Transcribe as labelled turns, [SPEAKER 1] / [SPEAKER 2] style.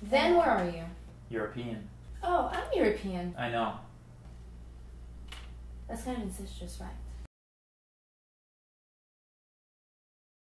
[SPEAKER 1] Then where are you?
[SPEAKER 2] European.
[SPEAKER 1] Oh, I'm European.
[SPEAKER 2] I know.
[SPEAKER 1] That's kind of incestuous, right?